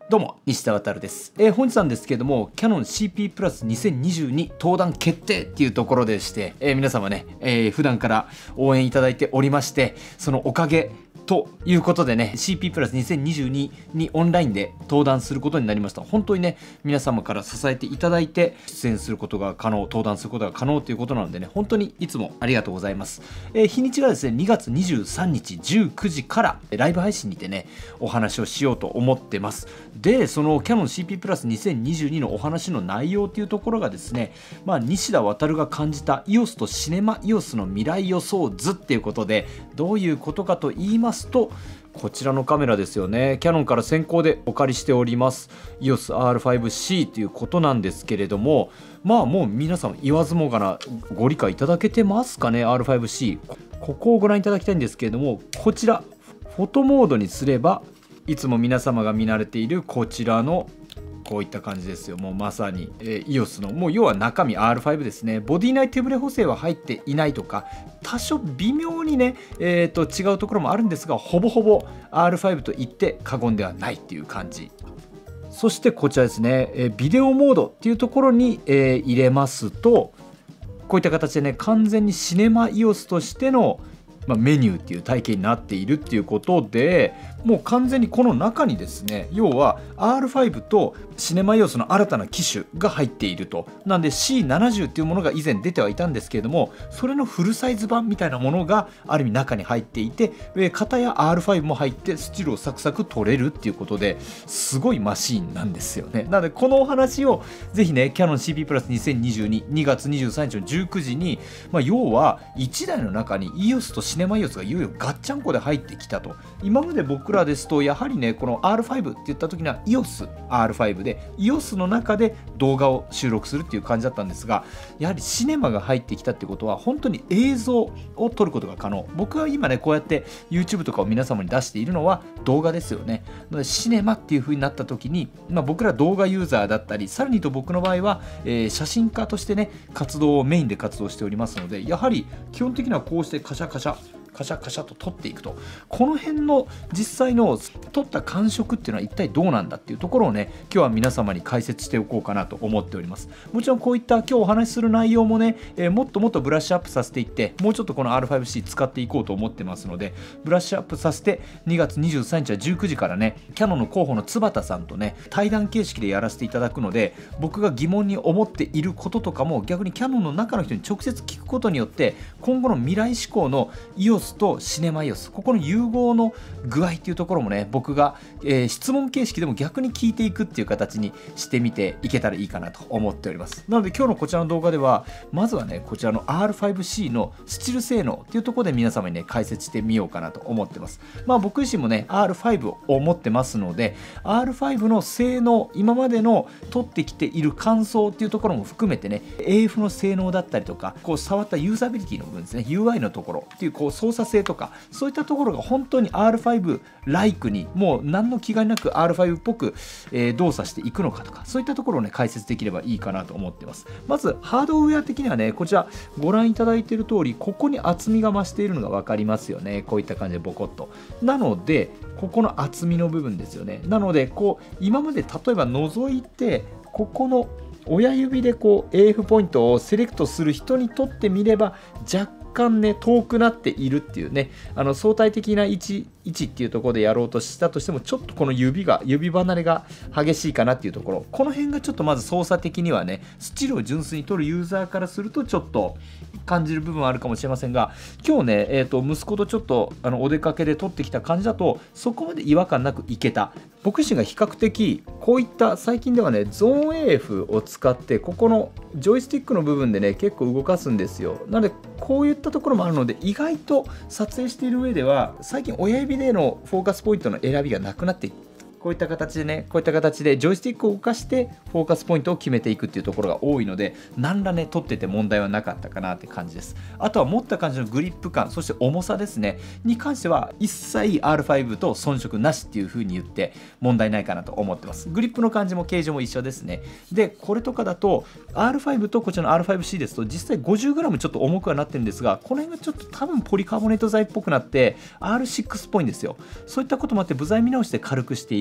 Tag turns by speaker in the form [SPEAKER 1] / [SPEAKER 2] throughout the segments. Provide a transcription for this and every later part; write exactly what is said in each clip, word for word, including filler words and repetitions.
[SPEAKER 1] どうも西田渉です、えー、本日なんですけれども キヤノン シーピー プラスにせんにじゅうに登壇決定っていうところでして、えー、皆様ね、えー、普段から応援いただいておりまして、そのおかげということでね シーピー プラスにせんにじゅうににオンラインで登壇することになりました。本当にね皆様から支えていただいて出演することが可能、登壇することが可能ということなのでね、本当にいつもありがとうございます。えー、日にちがですねにがつにじゅうさんにちじゅうくじからライブ配信にてねお話をしようと思ってます。でその キヤノン シーピー プラスにせんにじゅうにのお話の内容というところがですね、まあ、西田渉が感じた イオス とシネマ イオス の未来予想図っていうことで、どういうことかと言いますと、こちらのカメラですよね。キヤノンから先行でお借りしております イオスアールファイブシー ということなんですけれども、まあもう皆さん言わずもがなご理解いただけてますかね。 アールファイブシー ここをご覧いただきたいんですけれども、こちらフォトモードにすればいつも皆様が見慣れているこちらのこういった感じですよ。もうまさに、えー、イオス のもう要は中身 アールファイブ ですね。ボディ内手ブレ補正は入っていないとか、多少微妙にね、えー、と違うところもあるんですが、ほぼほぼ アールファイブ と言って過言ではないっていう感じ。そしてこちらですね、えー、ビデオモードっていうところに、えー、入れますと、こういった形でね完全にシネマ イオス としてのまあ、メニューっていう体系になっているっていうことで、もう完全にこの中にですね、要は アールファイブ とシネマ イオス の新たな機種が入っていると。なんで シーななじゅう っていうものが以前出てはいたんですけれども、それのフルサイズ版みたいなものがある意味中に入っていて、片や アールファイブ も入ってスチルをサクサク取れるっていうことで、すごいマシーンなんですよね。なのでこのお話をぜひね キヤノン シーピー プラスにせんにじゅうに にがつにじゅうさんにちのじゅうくじに、まあ、要はいちだいの中に イオス とシネマ イオス がいよいよガッチャンコで入ってきたと。今まで僕らですとやはりねこの アールファイブ って言った時には イオスアールファイブ で イオス の中で動画を収録するっていう感じだったんですが、やはりシネマが入ってきたってことは本当に映像を撮ることが可能。僕は今ねこうやって YouTube とかを皆様に出しているのは動画ですよね。なのでシネマっていう風になった時に、まあ、僕ら動画ユーザーだったり、さらに言うと僕の場合は、えー、写真家としてね活動をメインで活動しておりますので、やはり基本的にはこうしてカシャカシャカシャカシャと撮っていくと、この辺の実際の撮った感触っていうのは一体どうなんだっていうところをね今日は皆様に解説しておこうかなと思っております。もちろんこういった今日お話しする内容もね、えー、もっともっとブラッシュアップさせていって、もうちょっとこの アールファイブシー 使っていこうと思ってますので、ブラッシュアップさせてにがつにじゅうさんにちはじゅうくじからねキヤノンの広報の津畑さんとね対談形式でやらせていただくので、僕が疑問に思っていることとかも逆にキヤノンの中の人に直接聞くことによって、今後の未来志向の イオス とシネマ イオス、ここの融合の具合っていうところもね僕が、えー、質問形式でも逆に聞いていくっていう形にしてみていけたらいいかなと思っております。なので今日のこちらの動画ではまずはねこちらの アールファイブシー のスチル性能っていうところで皆様にね解説してみようかなと思ってます。まあ僕自身もね アールファイブ を持ってますので、 アールファイブ の性能、今までの取ってきている感想っていうところも含めてね エーエフ の性能だったりとか、こう触ったユーザビリティの部分ですね、 ユーアイ のところっていうこう操作性とか、そういったところが本当に アールファイブ ライクにもう何の気概なく アールファイブ っぽく、えー、動作していくのかとか、そういったところをね解説できればいいかなと思ってます。まずハードウェア的にはねこちらご覧いただいている通り、ここに厚みが増しているのが分かりますよね。こういった感じでボコッと。なのでここの厚みの部分ですよね。なのでこう今まで例えば覗いてここの親指でこう エーエフ ポイントをセレクトする人にとってみれば若干ね遠くなっているっていうね、あの相対的な位置位置っていうところでやろうとしたとしても、ちょっとこの指が指離れが激しいかなっていうところ、この辺がちょっとまず操作的にはねスチルを純粋に取るユーザーからするとちょっと感じる部分はあるかもしれませんが、今日ね、えー、と息子とちょっとあのお出かけで撮ってきた感じだとそこまで違和感なくいけた。僕自身が比較的こういった最近ではねゾーン エーエフ を使ってここのジョイスティックの部分でね結構動かすんですよ。なのでこういったところもあるので、意外と撮影している上では最近親指でのフォーカスポイントの選びがなくなってこういった形でね、こういった形でジョイスティックを動かしてフォーカスポイントを決めていくっていうところが多いので、何らね撮ってて問題はなかったかなって感じです。あとは持った感じのグリップ感、そして重さですねに関しては一切 アールファイブ と遜色なしっていう風に言って問題ないかなと思ってます。グリップの感じも形状も一緒ですね。でこれとかだと アールファイブ とこちらの アールファイブシー ですと実際 ごじゅうグラム ちょっと重くはなってるんですが、この辺がちょっと多分ポリカーボネート材っぽくなって アールシックス っぽいんですよ。そういったこともあって部材見直して軽くしている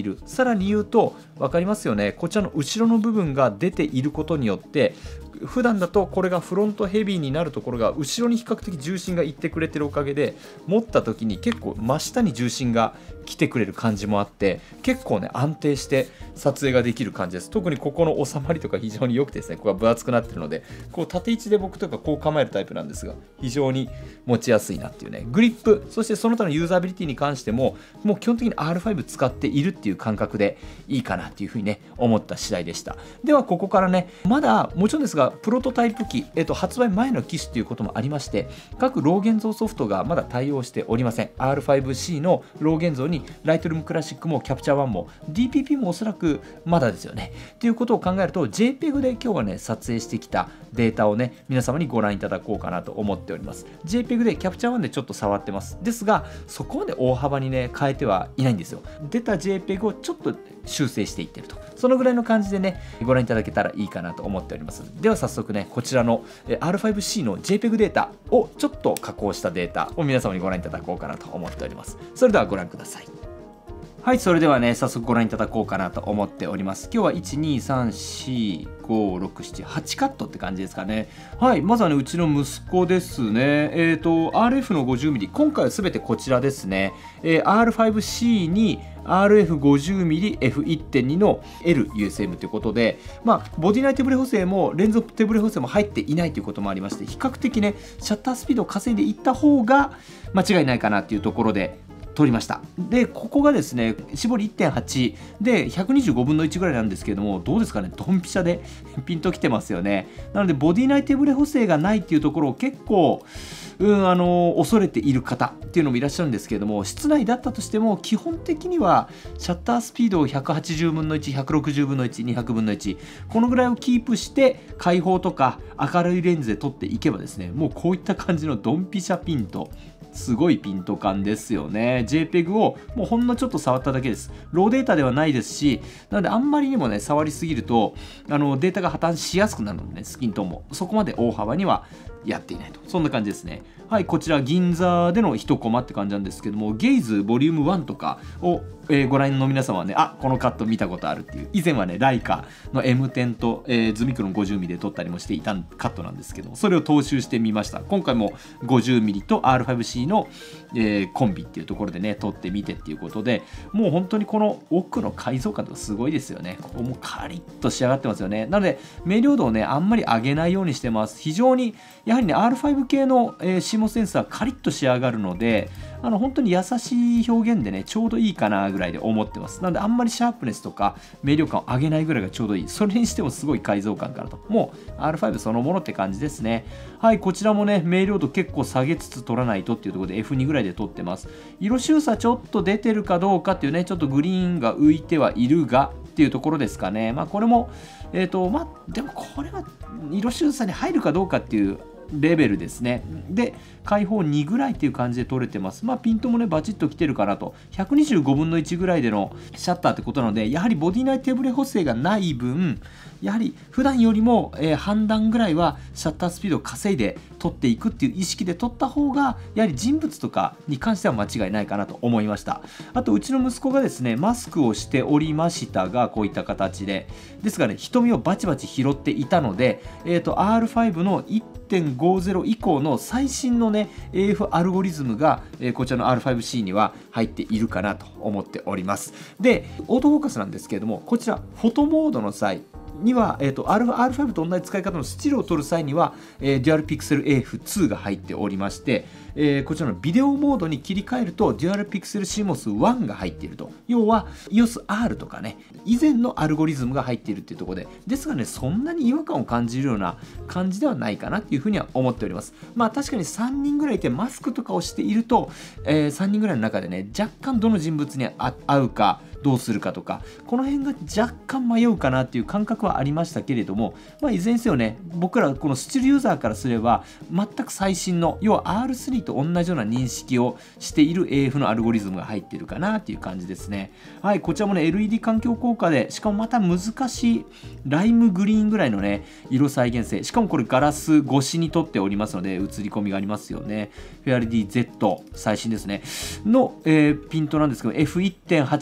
[SPEAKER 1] る。さらに言うと分かりますよね、こちらの後ろの部分が出ていることによって普段だとこれがフロントヘビーになるところが後ろに比較的重心がいってくれてるおかげで持った時に結構真下に重心が来てくれる感じもあって結構ね安定して撮影ができる感じです。特にここの収まりとか非常に良くてですね、ここが分厚くなってるのでこう縦位置で僕とかこう構えるタイプなんですが非常に持ちやすいなっていうね。グリップそしてその他のユーザビリティに関してももう基本的に アールファイブ 使っているっていう感覚でいいかなっていうふうにね思った次第でした。ではここからねまだもちろんですがプロトタイプ機、えっと、発売前の機種ということもありまして各ロー現像ソフトがまだ対応しておりません。 アールファイブシー のロー現像に Lightroom クラシックも キャプチャーワン も ディーピーピー もおそらくまだですよねということを考えると ジェイペグ で今日はね撮影してきたデータをね皆様にご覧いただこうかなと思っております。 ジェイペグ で キャプチャーワン でちょっと触ってますですがそこまで大幅にね変えてはいないんですよ。出た ジェイペグ をちょっと修正していってるとそのぐらいの感じでねご覧いただけたらいいかなと思っております。では早速ねこちらの アールファイブシー の ジェイペグ データをちょっと加工したデータを皆様にご覧いただこうかなと思っております。それではご覧ください。はい、それではね早速ご覧いただこうかなと思っております。今日はいち、に、さん、し、ご、ろく、なな、はちカットって感じですかね。はい、まずはねうちの息子ですね。えっ、ー、と アールエフ の ごじゅうミリ 今回は全てこちらですね、えー、アールファイブシー に アールエフごじゅうミリエフいってんに の エルユーエスエム ということで、まあ、ボディ内手ブレ補正も連続手ブレ補正も入っていないということもありまして比較的ねシャッタースピードを稼いでいった方が間違いないかなっていうところで撮りました。でここがですね絞り いってんはち でひゃくにじゅうごぶんのいちぐらいなんですけれどもどうですかねドンピシャでピンときてますよね。なのでボディ内手ブレ補正がないっていうところを結構うんあの恐れている方っていうのもいらっしゃるんですけれども室内だったとしても基本的にはシャッタースピードをひゃくはちじゅうぶんのいち、ひゃくろくじゅうぶんのいち、にひゃくぶんのいちこのぐらいをキープして開放とか明るいレンズで撮っていけばですねもうこういった感じのドンピシャピントすごいピント感ですよね。 ジェイペグ をもうほんのちょっと触っただけです。ローデータではないですしなのであんまりにもね触りすぎるとあのデータが破綻しやすくなるので、ね、スキントーンもそこまで大幅にはやっていないとそんな感じですね。はい、こちら銀座での一コマって感じなんですけどもゲイズボリュームワンとかを、えー、ご覧の皆様はねあこのカット見たことあるっていう以前はねライカの エムテン と、えー、ズミクロン ごじゅうミリ で撮ったりもしていたカットなんですけどそれを踏襲してみました。今回も ごじゅうミリ と アールファイブシー の、えー、コンビっていうところでね撮ってみてっていうことでもう本当にこの奥の解像感とかすごいですよね。ここもカリッと仕上がってますよね。なので明瞭度をねあんまり上げないようにしてます。非常にやはりね アールファイブ 系の、えー、シーモスセンサーカリッと仕上がるのであの本当に優しい表現でねちょうどいいかなぐらいで思ってます。なのであんまりシャープネスとか明瞭感を上げないぐらいがちょうどいい。それにしてもすごい解像感かなともう アールファイブ そのものって感じですね。はいこちらもね明瞭度結構下げつつ撮らないとっていうところで エフツー ぐらいで撮ってます。色収差ちょっと出てるかどうかっていうねちょっとグリーンが浮いてはいるがっていうところですかね。まあこれもえっとまあでもこれは色収差に入るかどうかっていうレベルですね。で開放にぐらいっていう感じで撮れてます。まあピントもねバチッときてるかなとひゃくにじゅうごぶんのいちぐらいでのシャッターってことなのでやはりボディ内手ブレ補正がない分やはり普段よりも、えー、半段ぐらいはシャッタースピードを稼いで撮っていくっていう意識で撮った方がやはり人物とかに関しては間違いないかなと思いました。あとうちの息子がですねマスクをしておりましたがこういった形でですがね瞳をバチバチ拾っていたので、えーと、アールファイブ の いってんごじゅう 以降の最新のね エーエフ アルゴリズムが、えー、こちらの アールファイブシー には入っているかなと思っております。でオートフォーカスなんですけれどもこちらフォトモードの際には、えーと、アールファイブ と同じ使い方のスチルを撮る際には、えー、デュアルピクセル エーエフツー が入っておりまして、えー、こちらのビデオモードに切り替えるとデュアルピクセル シーモスワン が入っていると要は イーオーエスアール とかね以前のアルゴリズムが入っているっていうところでですがねそんなに違和感を感じるような感じではないかなっていうふうには思っております。まあ確かにさんにんぐらいいてマスクとかをしていると、えー、さんにんぐらいの中でね若干どの人物に合うかどうするかとかこの辺が若干迷うかなっていう感覚はありましたけれども、まあ、いずれにせよね僕らこのスチルユーザーからすれば全く最新の要は アールスリー と同じような認識をしている エーエフ のアルゴリズムが入っているかなっていう感じですね。はいこちらもね エルイーディー 環境効果でしかもまた難しいライムグリーンぐらいのね色再現性しかもこれガラス越しに撮っておりますので映り込みがありますよね。フェアレディ ゼット 最新ですねの、えー、ピントなんですけど エフいってんはち、エフツー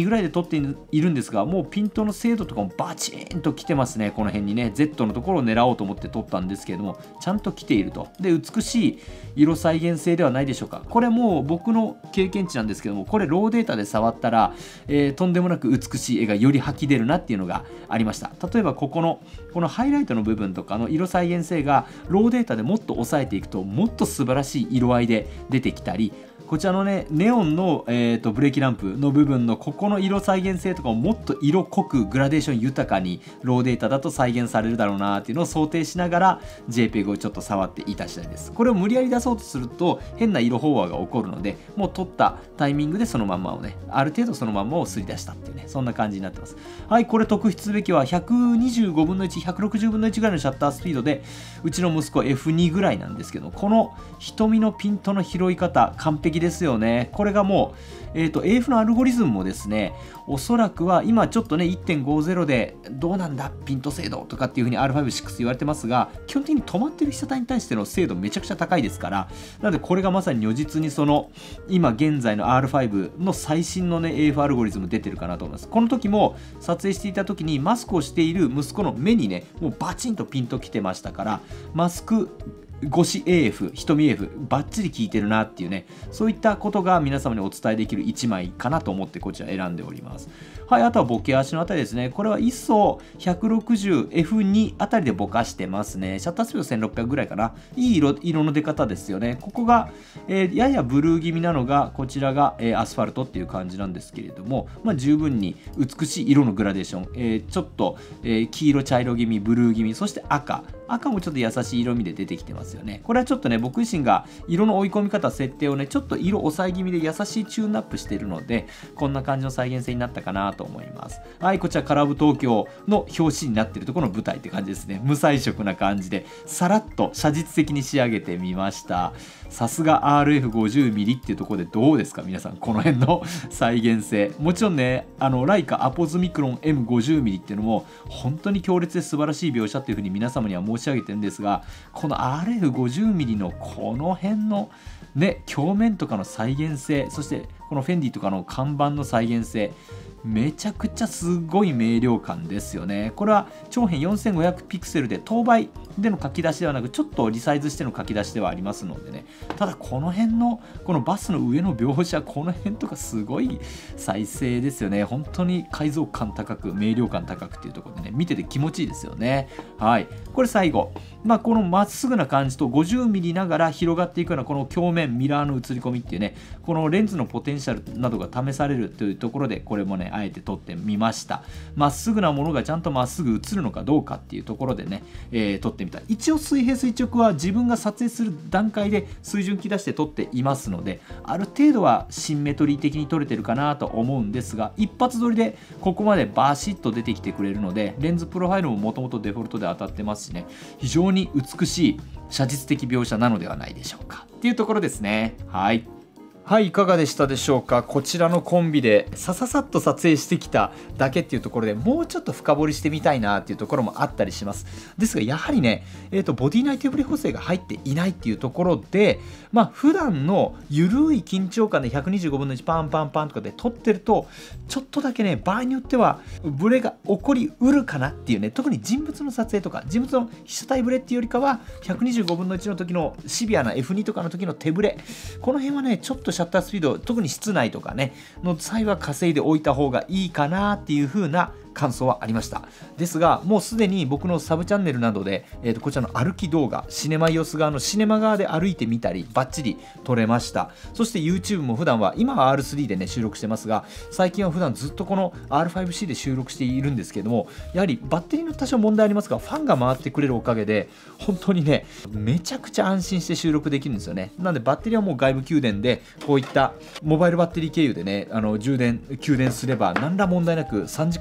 [SPEAKER 1] にぐらいで撮っているんですが、もうピントの精度とかもバチーンと来てますね。この辺にね Z のところを狙おうと思って撮ったんですけれども、ちゃんと来ていると。で美しい色再現性ではないでしょうか。これもう僕の経験値なんですけども、これローデータで触ったら、えー、とんでもなく美しい絵がより吐き出るなっていうのがありました。例えばここのこのハイライトの部分とかの色再現性がローデータでもっと抑えていくともっと素晴らしい色合いで出てきたり、こちらのねネオンの、えー、とブレーキランプの部分のここの色再現性とかをもっと色濃くグラデーション豊かにローデータだと再現されるだろうなっていうのを想定しながら JPEG をちょっと触っていた次第です。これを無理やり出そうとすると変な色飽和が起こるので、もう撮ったタイミングでそのまんまをね、ある程度そのまんまをすり出したっていうね、そんな感じになってます。はい、これ特筆すべきはひゃくにじゅうごぶんのいち、ひゃくろくじゅうぶんのいちぐらいのシャッタースピードで、うちの息子 エフツー ぐらいなんですけど、この瞳のピントの拾い方完璧ですよね。これがもう、えーと、エーエフ のアルゴリズムもですね、おそらくは今ちょっとね いってんごゼロ でどうなんだピント精度とかっていうふうに アールファイブ、シックス 言われてますが、基本的に止まってる被写体に対しての精度めちゃくちゃ高いですから、なのでこれがまさに如実にその今現在の アールファイブ の最新のね エーエフ アルゴリズム出てるかなと思います。この時も撮影していた時にマスクをしている息子の目にねもうバチンとピント来てましたから、マスク越し エーエフ、瞳 エーエフ バッチリ効いてるなっていうね、そういったことが皆様にお伝えできるいちまいかなと思ってこちら選んでおります。はい、あとはボケ足のあたりですね。これはいっそ ひゃくろくじゅうエフツー あたりでぼかしてますね。シャッタースピードせんろっぴゃくぐらいかな。いい 色, 色の出方ですよね。ここが、えー、ややブルー気味なのが、こちらが、えー、アスファルトっていう感じなんですけれども、まあ、十分に美しい色のグラデーション、えー、ちょっと、えー、黄色茶色気味、ブルー気味、そして赤赤もちょっと優しい色味で出てきてますよね。これはちょっとね僕自身が色の追い込み方設定をねちょっと色抑え気味で優しいチューンアップしているので、こんな感じの再現性になったかなと思います。はい、こちらカラブ東京の表紙になっているところの舞台って感じですね。無彩色な感じでさらっと写実的に仕上げてみました。さすが アールエフごじゅうミリ っていうところでどうですか皆さん、この辺の再現性。もちろんねあのライカアポズミクロン エムごじゅうミリ っていうのも本当に強烈で素晴らしい描写っていうふうに皆様には申し上げてるんですが、この アールエフごじゅうミリ のこの辺のね鏡面とかの再現性、そしてこのフェンディとかの看板の再現性、めちゃくちゃすごい明瞭感ですよね。これは長辺よんせんごひゃくピクセルで等倍での書き出しではなく、ちょっとリサイズしての書き出しではありますのでね。ただこの辺のこのバスの上の描写、この辺とかすごい再生ですよね。本当に解像感高く明瞭感高くっていうところでね見てて気持ちいいですよね。はい、これ最後、まあ、このまっすぐな感じと ごじゅうミリ ながら広がっていくようなこの鏡面ミラーの映り込みっていうね、このレンズのポテンシャルなどが試されるというところで、これもねあえて撮ってみました。まっすぐなものがちゃんとまっすぐ映るのかどうかっていうところでね、えー、撮ってみた。一応水平垂直は自分が撮影する段階で水準機出して撮っていますので、ある程度はシンメトリー的に撮れてるかなと思うんですが、一発撮りでここまでバシッと出てきてくれるので、レンズプロファイルももともとデフォルトで当たってますしね、非常に美しい写実的描写なのではないでしょうかっていうところですね。はいはい、いかがでしたでしょうか。こちらのコンビでさささっと撮影してきただけっていうところでもうちょっと深掘りしてみたいなっていうところもあったりします。ですがやはりね、えーと、ボディ内手ブレ補正が入っていないっていうところで、まあ普段の緩い緊張感でひゃくにじゅうごぶんのいちパンパンパンとかで撮ってると、ちょっとだけね場合によってはブレが起こりうるかなっていうね、特に人物の撮影とか人物の被写体ブレっていうよりかはひゃくにじゅうごぶんのいちの時のシビアな エフツー とかの時の手ブレ、この辺はねちょっとシャッタースピード、特に室内とかねの際は稼いでおいた方がいいかなっていう風な感想はありました。ですがもうすでに僕のサブチャンネルなどで、えー、とこちらの歩き動画、シネマイオス側のシネマ側で歩いてみたりバッチリ撮れました。そして YouTube も普段は今は アールスリー でね収録してますが、最近は普段ずっとこの アールファイブシー で収録しているんですけども、やはりバッテリーの多少問題ありますがファンが回ってくれるおかげで本当にねめちゃくちゃ安心して収録できるんですよね。なのでバッテリーはもう外部給電でこういったモバイルバッテリー経由でねあの充電給電すれば何ら問題なくさんじかんでもごじゅっ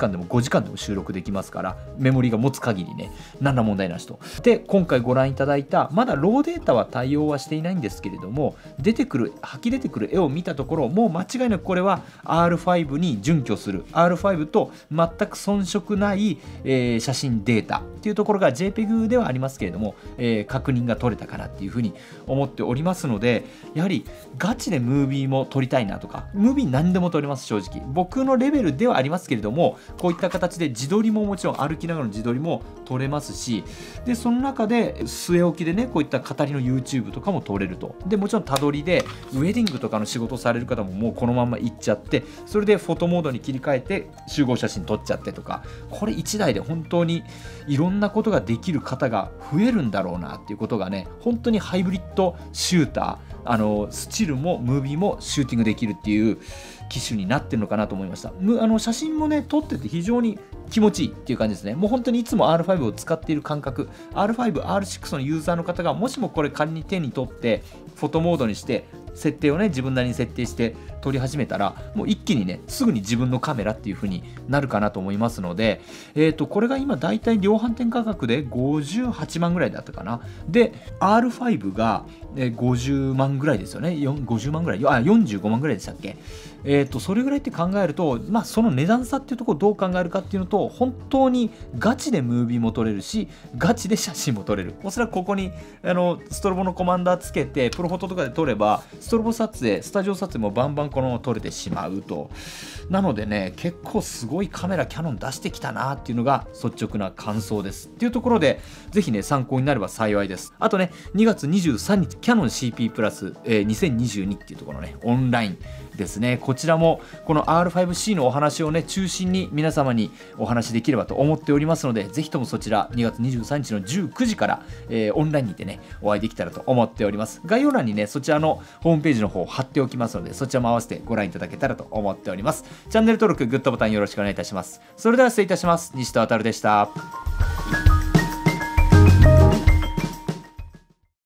[SPEAKER 1] じかんでも収録できますから、メモリが持つ限りね、何ら問題なしと。で、今回ご覧いただいた、まだローデータは対応はしていないんですけれども、出てくる、吐き出てくる絵を見たところ、もう間違いなくこれは アールファイブ に準拠する、アールファイブ と全く遜色ない、えー、写真データっていうところが ジェイペグ ではありますけれども、えー、確認が取れたかなっていうふうに思っておりますので、やはりガチでムービーも撮りたいなとか、ムービー何でも撮れます。正直僕のレベルではありますけれども、こういった形で自撮りももちろん歩きながらの自撮りも撮れますし、でその中で据え置きでね、こういった語りの YouTube とかも撮れると。でもちろん他撮りでウェディングとかの仕事される方ももうこのまま行っちゃって、それでフォトモードに切り替えて集合写真撮っちゃってとか、これいちだいで本当にいろんなことができる方が増えるんだろうなっていうことがね、本当にハイブリッドシューター、あのスチルもムービーもシューティングできるっていう機種になってるのかなと思いました。あの写真もね撮ってて非常に気持ちいいっていう感じですね。もう本当にいつも アールファイブ を使っている感覚、 アールファイブ、アールシックス のユーザーの方がもしもこれ仮に手に取ってフォトモードにして設定をね自分なりに設定して撮り始めたら、もう一気にねすぐに自分のカメラっていう風になるかなと思いますので、えーとこれが今だいたい量販店価格でごじゅうはちまんぐらいだったかな。で アールファイブ がごじゅうまんぐらいですよね。ごじゅうまんぐらい、あよんじゅうごまんぐらいでしたっけ。えーとそれぐらいって考えると、まあその値段差っていうところをどう考えるかっていうのと、本当にガチでムービーも撮れるし、ガチで写真も撮れる。おそらくここにあのストロボのコマンダーつけてプロフォトとかで撮れば、ストロボ撮影、スタジオ撮影もバンバンこのまま撮れてしまうと。なのでね、結構すごいカメラキヤノン出してきたなっていうのが率直な感想ですっていうところで、ぜひね参考になれば幸いです。あとね、にがつにじゅうさんにちキヤノン シーピー プラス、えー、にせんにじゅうにっていうところのねオンラインですね。こちらもこの アールファイブシー のお話をね中心に皆様にお話できればと思っておりますので、ぜひともそちらにがつにじゅうさんにちのじゅうくじから、えー、オンラインにてねお会いできたらと思っております。概要欄にねそちらのホームページの方を貼っておきますので、そちらも合わせてご覧いただけたらと思っております。チャンネル登録、グッドボタンよろしくお願いいたします。それでは失礼いたします。西戸あたるでした。